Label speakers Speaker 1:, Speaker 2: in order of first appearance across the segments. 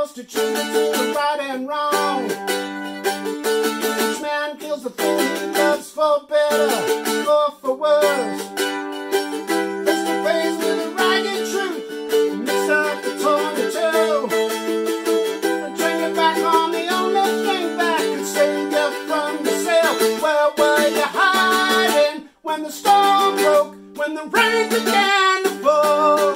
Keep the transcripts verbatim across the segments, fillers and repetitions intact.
Speaker 1: supposed to choose between right and wrong. Each man kills the thing he loves for better or for worse. Face to face with a ragged truth, mix up the torn to two, and turn your back on the only thing that could save you from yourself. Where were you hiding when the storm broke, when the rain began to fall?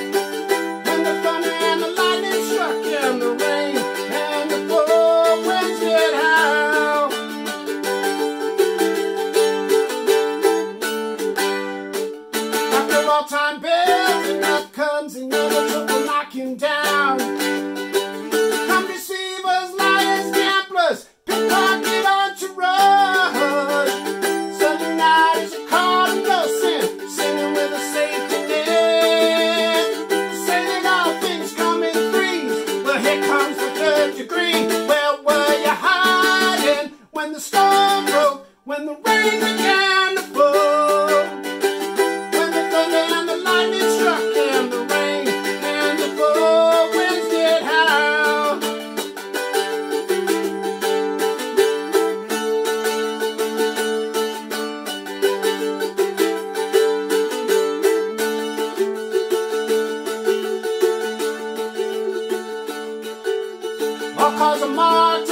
Speaker 1: Time building up comes another trouble knocking down. Come deceivers, liars, gamblers, pickpocket entourage. Sunday night is a cardinal sin, sinning with a safety net. Say that all things come in threes, well here comes the third degree. Where were you hiding when the storm broke, when the rain began to fall? All cause of March